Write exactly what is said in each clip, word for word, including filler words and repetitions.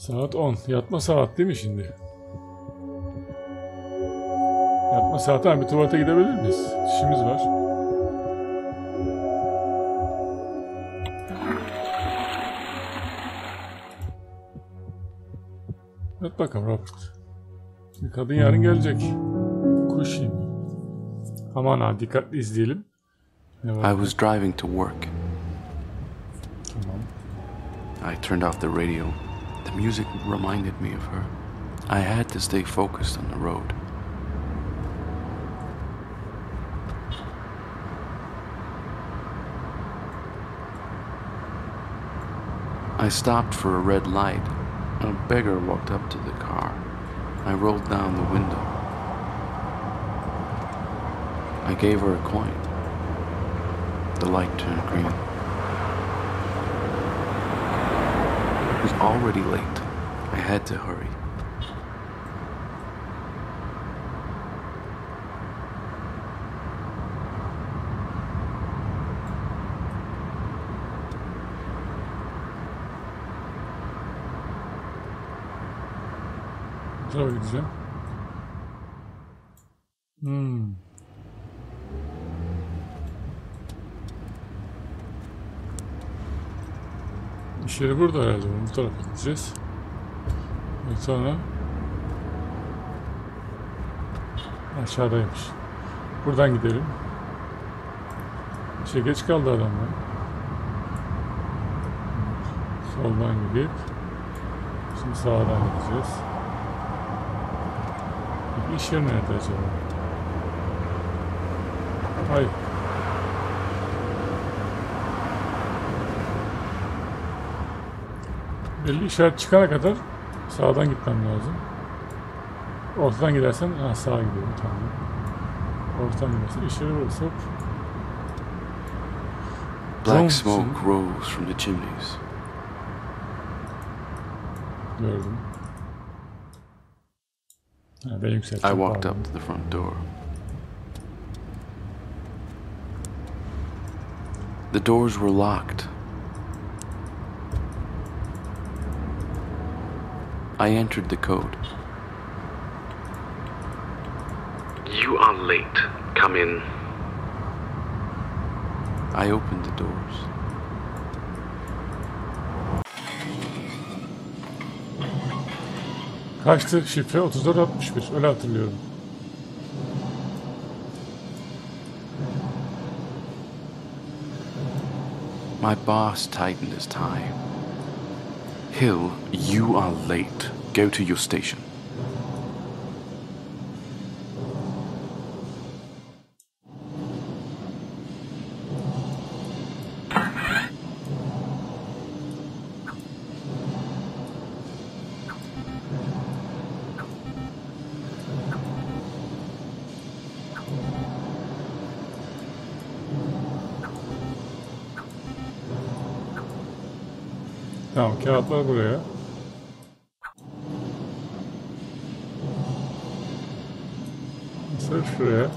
Saat on. Yatma saat değil mi şimdi? Yatma saati. Ha, bir tuvalete gidebilir miyiz? İşimiz var. Yat bakalım Robert. Şimdi kadın yarın gelecek. Kuşin. Aman ha, dikkatli izleyelim. I was driving to work. Tamam. I turned off the radio. The music reminded me of her. I had to stay focused on the road. I stopped for a red light. A beggar walked up to the car. I rolled down the window. I gave her a coin. The light turned green. It was already late. I had to hurry. Şuraya gideceğim. Hmm. İş yeri burada herhalde. Bu tarafa gideceğiz. Ve sonra aşağıdaymış. Buradan gidelim. İşe geç kaldı adamlar. Soldan gidip şimdi sağdan gideceğiz. İş yeri nerede acaba? Hayır. Belli işaret çıkana kadar sağdan gitmem lazım. Ortadan gidersen ha, sağa gidiyorum, tamam. Ortadan gidersen iş yeri burası. Black smoke rose from the chimneys. Gördüm. Ha, ben yükselttim. I walked pardon. up to the front door. The doors were locked. I entered the code. You are late. Come in. I opened the doors. Kaçtı şifre? otuz dört altmış bir. Öyle hatırlıyorum. My boss tightened his tie. Hill, you are late. Go to your station. Tamam, kağıtlar buraya. Mesela şuraya.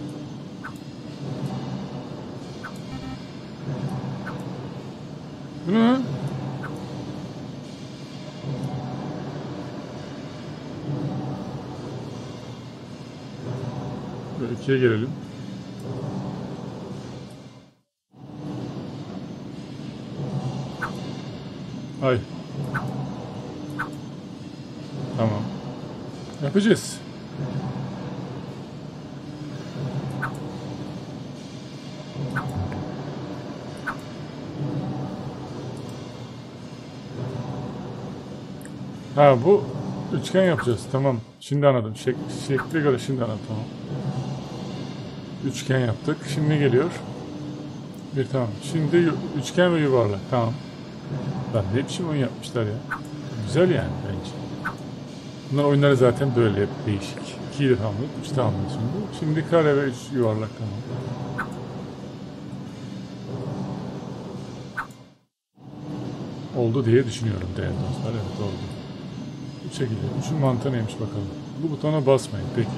Bu ne? Böyle ikiye gelelim. Ay. Tamam. Yapacağız. Ha, bu üçgen yapacağız. Tamam. Şimdi anladım. Şek şekle göre şimdi anladım. Tamam. Üçgen yaptık. Şimdi geliyor. Bir, tamam. Şimdi üçgen ve yuvarlak. Tamam. Lan ne biçim oyun yapmışlar ya. Güzel yani bence. Bunlar oyunları zaten böyle hep değişik. iki tamamlık, üç tamamlık şimdi. Şimdi kare ve üç yuvarlak tamam. Oldu diye düşünüyorum değerli dostlar. Evet oldu. Bu şekilde. Üçün mantığı neymiş bakalım. Bu butona basmayın. Peki.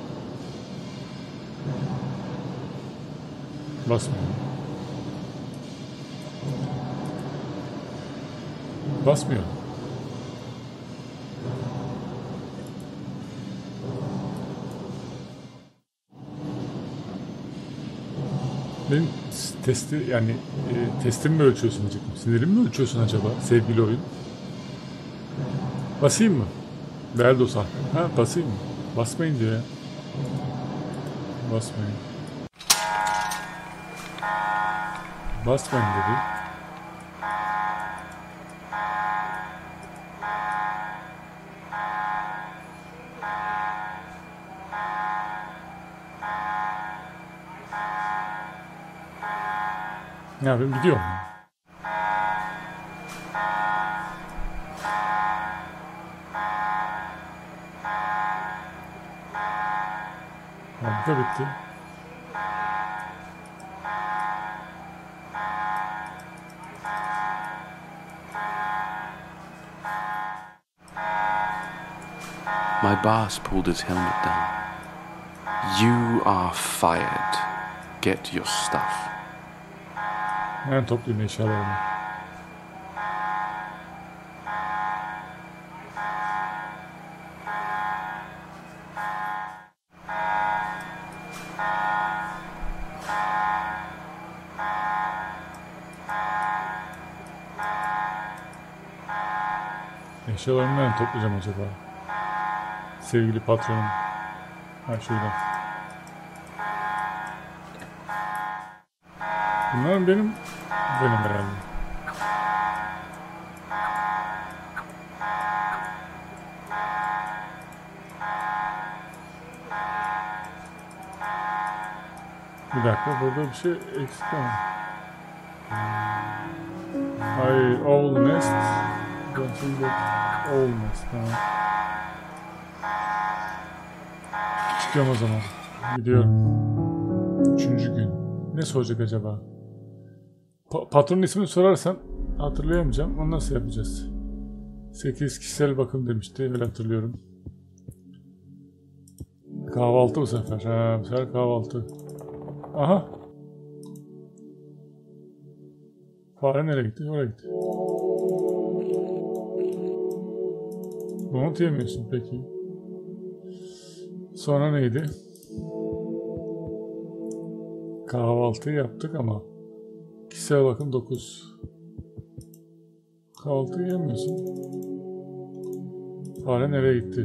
Basmayın. Basmıyor. Benim testi yani e, testimi mi ölçüyorsun diyecektim. Sinirimi mi ölçüyorsun acaba sevgili oyun? Basayım mı? Değerli dostlar. Ha basayım mı? Basmayın diyor ya. Basmayın. Basmayın dedi. Ne yapayım gidiyorum. Ha, bu da bitti. My boss pulled his helmet down. You are fired. Get your stuff. Hemen toplayayım eşyalarımı. Eşyalarımı nereden toplayacağım acaba? Sevgili patronum. Ha şuradan. Bunlar benim, benim herhalde. Bir dakika, burada bir şey eksik ama. Hayır, owl nest. Ben şimdi owl nest, tamam. Çıkıyorum o zaman. Gidiyorum. Üçüncü gün. Ne soracak acaba? Pa patronun ismini sorarsan hatırlayamayacağım. Onu nasıl yapacağız? sekiz kişisel bakım demişti. Öyle hatırlıyorum. Kahvaltı bu sefer. Ha, bu sefer kahvaltı. Aha. Fare nereye gitti? Oraya gitti. Donut yemiyorsun peki. Sonra neydi? Kahvaltı yaptık ama kişisel bakım dokuz. Kahvaltı yemiyorsun. Fare nereye gitti?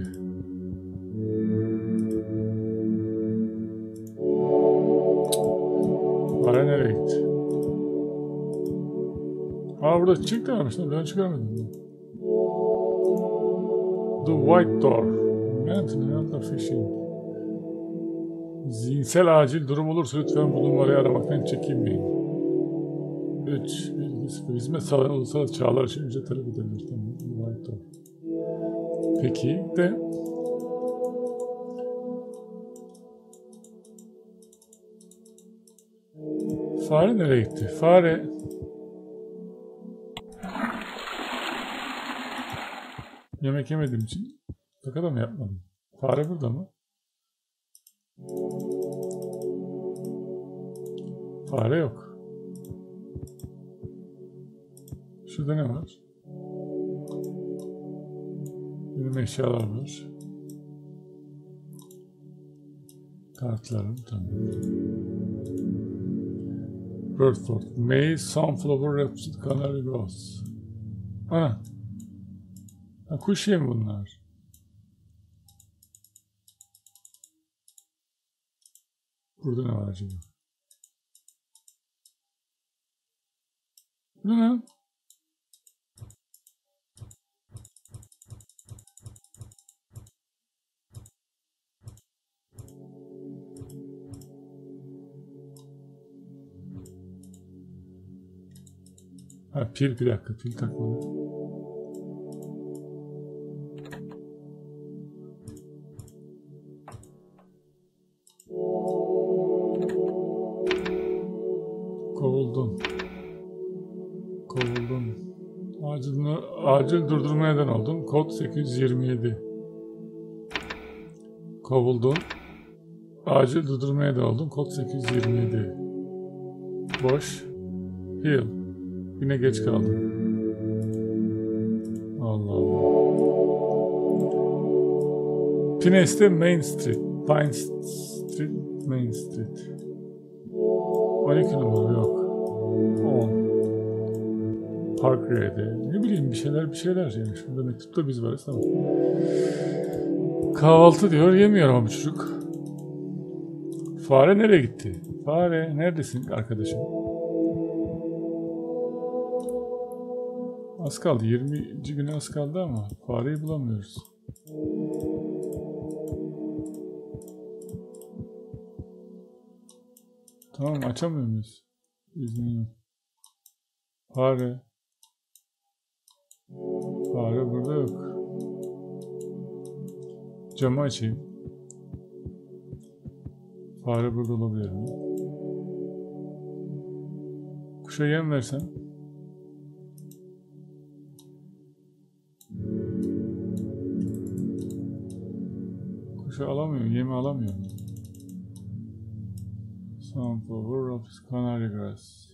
Fare nereye gitti? Aa burada çiçek de varmış lan, ben çıkarmadım. The White Door. Mountain Fishing. Zihinsel acil durum olursa lütfen bu numarayı aramaktan çekinmeyin. üç. Hizmet sağlayan ulusal çağlar için ücret talep edilir. Tamam. White Door. Peki de fare nereye gitti? Fare yemek yemediğim için takada mı yapmadım? Fare burada mı? Fare yok. Şurada ne var? Benim eşyalar var. Kartlarım tamam. Birdford. May, Sunflower, Rhapsody, Canary Rose. Ana. Ha, kuş yemi bunlar. Burada ne var acaba? Bu ne? Ha pil, bir dakika, pil takmalı. Kovuldun. Kovuldun. Acil, acil durdurmaya neden oldun. Kod sekiz yüz yirmi yedi. Kovuldun. Acil durdurmaya neden oldun. Kod sekiz yüz yirmi yedi. Boş. Heal. Yine geç kaldım. Allah Allah. Pines'te Main Street. Pine Street, Main Street. on iki numara yok. on. Park R'de. Ne bileyim bir şeyler bir şeyler yani. Şurada mektupta biz varız tamam. Kahvaltı diyor. Yemiyor ama bu çocuk. Fare nereye gitti? Fare neredesin arkadaşım? Az kaldı. yirminci güne az kaldı ama fareyi bulamıyoruz. Tamam açamıyor muyuz? İzninle. Fare. Fare burada yok. Camı açayım. Fare burada olabilir mi? Kuşa yem versem. Kuşa alamıyor, yemi alamıyor. Sunflower of Canary Grass.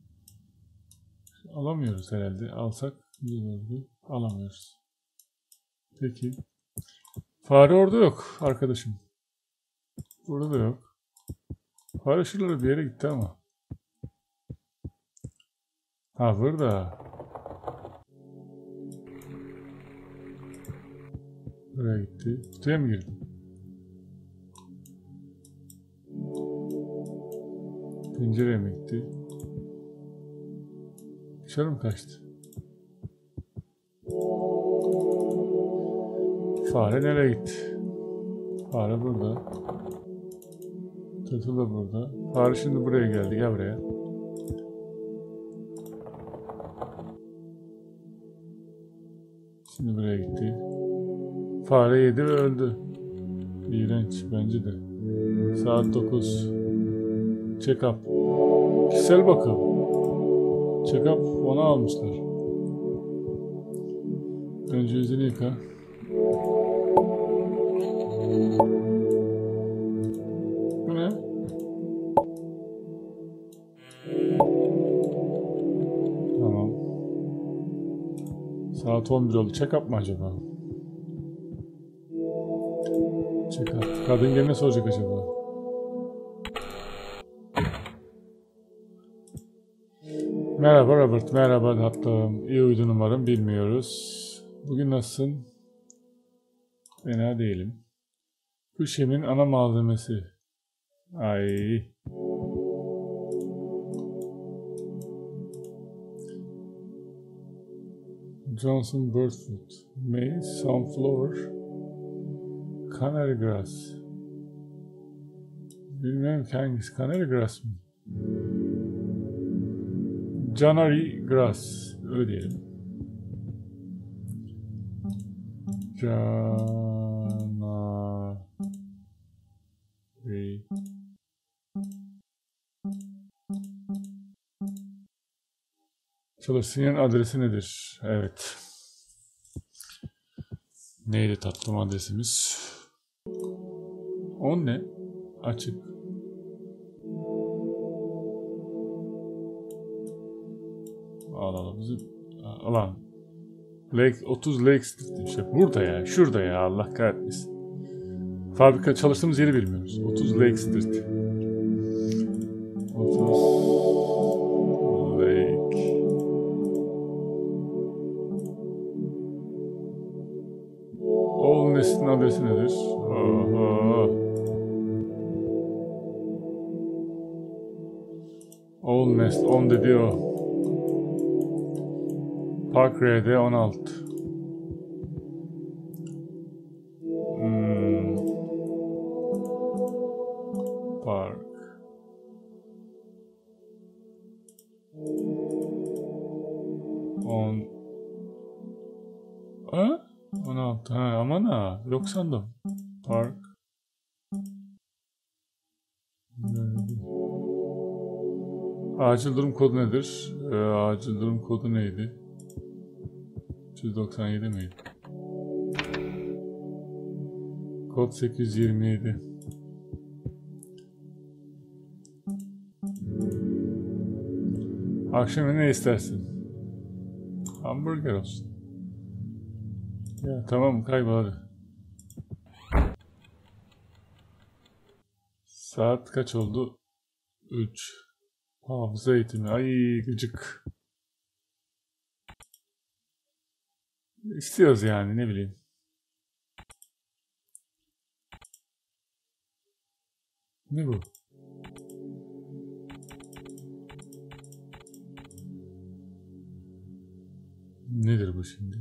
Alamıyoruz herhalde. Alsak iyi olurdu. Alamıyoruz. Peki. Fare orada yok arkadaşım. Burada da yok. Fare şuralara bir yere gitti ama. Ha burada. Buraya gitti. Kutuya mı girdi? Pencereye mi gitti? Dışarı mı kaçtı? Fare nereye gitti? Fare burada. Tırtıl da burada. Fare şimdi buraya geldi. Gel buraya. Şimdi buraya gitti. Fare yedi ve öldü. İğrenç bence de. Saat dokuz. Check-up. Kişisel bakım. Check-up ona almışlar. Önce yüzünü yıka. Bu ne? Tamam. Saat on bir oldu. Check-up mı acaba? Check-up. Kadın gene soracak acaba? Merhaba Robert, merhaba tatlım. İyi uyudun umarım, bilmiyoruz. Bugün nasılsın? Fena değilim. Bu şemin ana malzemesi. Ay. Johnson Birdfoot. Maize, sunflower, Canary Grass. Bilmiyorum ki hangisi. Canary Grass mı? Canary Grass. Öyle diyelim. Canary. Çalıştığın adresi nedir? Evet. Neydi tatlım adresimiz? on ne? Açık. Allah Allah bizim alan Lake otuz Lake Street demiş. Burada ya, şurada ya Allah kahretmesin. Fabrika çalıştığımız yeri bilmiyoruz. otuz Lake Street. otuz Lake. Old Nest'in adresi nedir? Oho. Old Nest on dedi o. Park R'de on altı. Hmm. Park. on. Ha? on altı. Ha, aman ha. Yok sandım. Park. Acil durum kodu nedir? Ee, acil durum kodu neydi? üç yüz doksan yedi miydi? Kod sekiz yüz yirmi yedi. Akşam ne istersin? Hamburger olsun. Ya tamam kaybol hadi. Saat kaç oldu? üç. Hafıza eğitimi. Ay gıcık. İstiyoruz yani, ne bileyim. Ne bu? Nedir bu şimdi?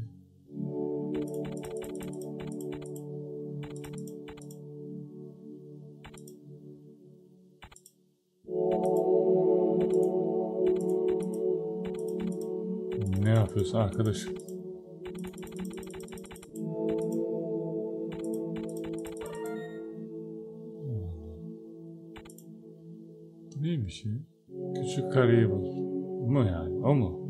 Ne yapıyorsun arkadaşım? Neymiş ya? Küçük kareyi bul. Mu yani? O mu?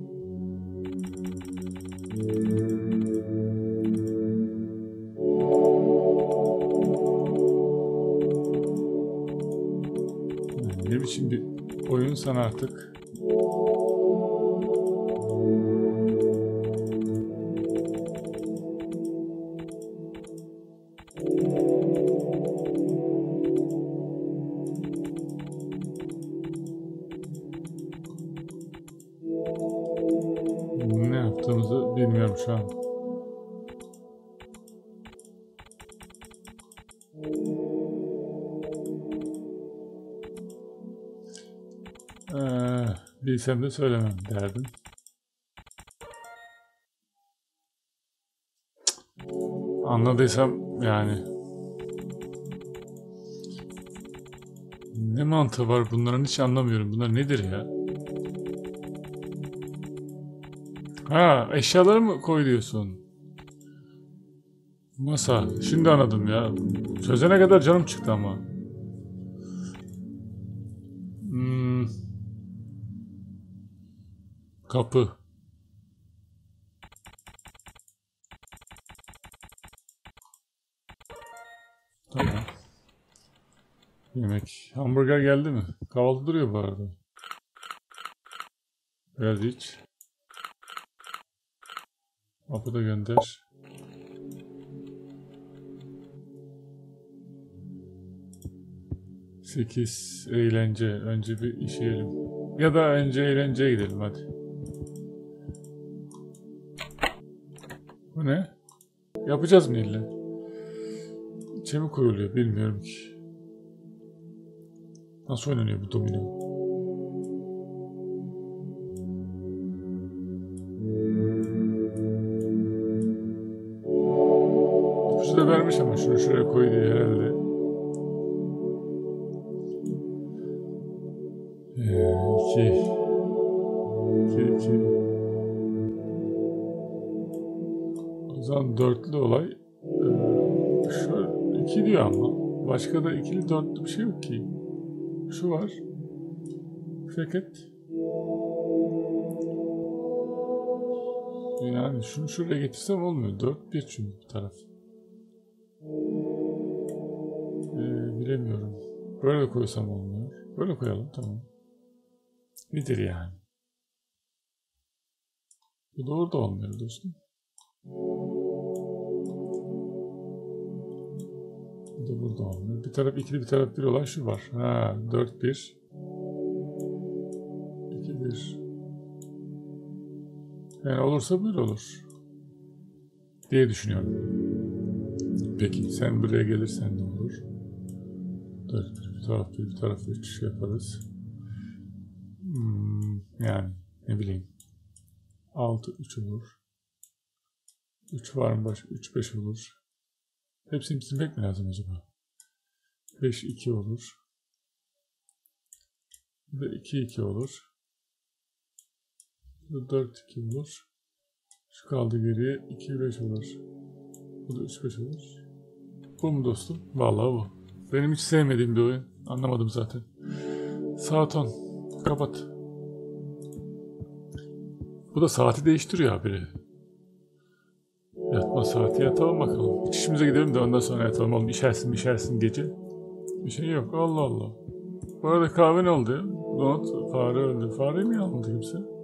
Yani ne biçim bir oyun sen artık? Ne yaptığımızı bilmiyorum şu an. Ee, bilsem de söylemem derdim. Anladıysam yani. Ne mantığı var bunların, hiç anlamıyorum. Bunlar nedir ya? Ha, eşyaları mı koy diyorsun? Masa. Şimdi anladım ya. Çözene kadar canım çıktı ama. Hmm. Kapı. Tamam. Yemek. Hamburger geldi mi? Kahvaltı duruyor bu arada. Geldi hiç. Kapı da gönder. Sekiz. Eğlence. Önce bir işeyelim. Ya da önce eğlenceye gidelim hadi. Bu ne? Yapacağız mı illa? İçe mi koyuluyor bilmiyorum ki. Nasıl oynanıyor bu domino? İpucu da vermiş ama şunu şuraya koy diye herhalde. Ee, iki. İki, iki. O zaman dörtlü olay. Ee, şöyle iki diyor ama. Başka da ikili dörtlü bir şey yok ki. Şu var. Fakat yani şunu şuraya getirsem olmuyor. dört bir çünkü bu taraf. Ee, bilemiyorum. Böyle koysam olmuyor. Böyle koyalım, tamam. Nedir yani? Bu doğru da olmuyor dostum. Bu da burada olmuyor. Bir taraf ikili, bir taraf bir olan şu var. Ha, dört bir. iki bir. Yani olursa böyle olur diye düşünüyorum. Peki sen buraya gelirsen ne olur? dört bir, bir taraf bir, bir taraf üç yaparız. Hmm, yani ne bileyim. altı üç olur. üç var mı başka? üç beş olur. Hepsini bitirmek mi lazım acaba? beş iki olur. Bu da iki iki olur. Bu da dört iki olur. Şu kaldı geriye. iki beş olur. Bu da üç beş olur. Bu mu dostum? Vallahi bu. Benim hiç sevmediğim bir oyun. Anlamadım zaten. Saat on. Kapat. Bu da saati değiştiriyor haberi. Yatma saati, yatalım bakalım. İç işimize gidelim de ondan sonra yatalım. Oğlum işersin işersin gece. Bir şey yok. Allah Allah. Bu arada kahve ne oldu ya? Donut, fare öldü. Fareyi mi almadı kimse?